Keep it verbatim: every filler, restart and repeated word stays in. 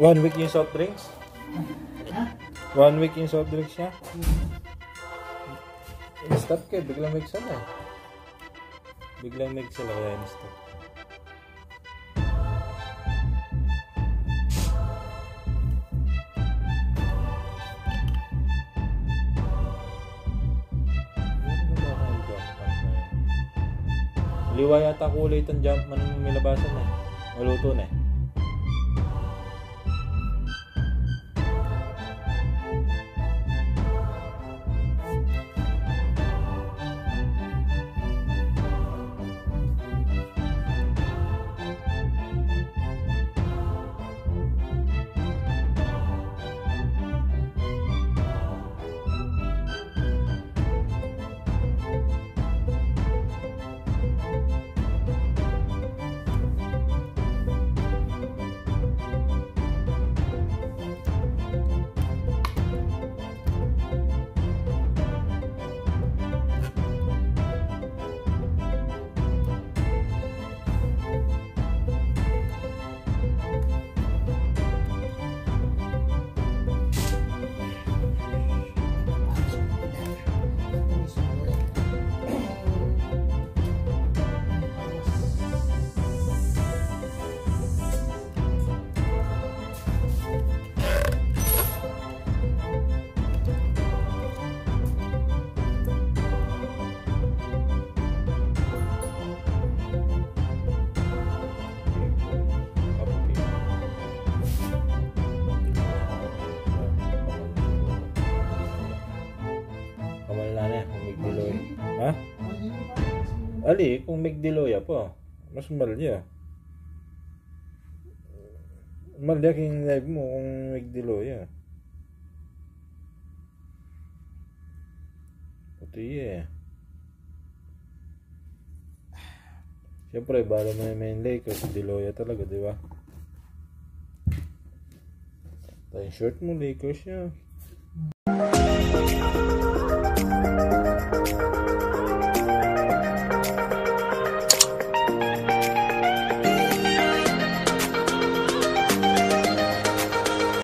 One week yung soft drinks? One week yung soft drinks niya? In-stop kayo, biglang may sala eh. Biglang may sala kaya in-stop. Liwa yata kulay itong Jumpman ng milabasan eh. Maluto na eh. Ha? Ali, kung Migdiloya po, mas malya. Malya king live mo kung Migdiloya. Puti eh. Siyempre, bala mo yung main Lakers, Diloya talaga, di ba? Tayo short mo, Lakers niya.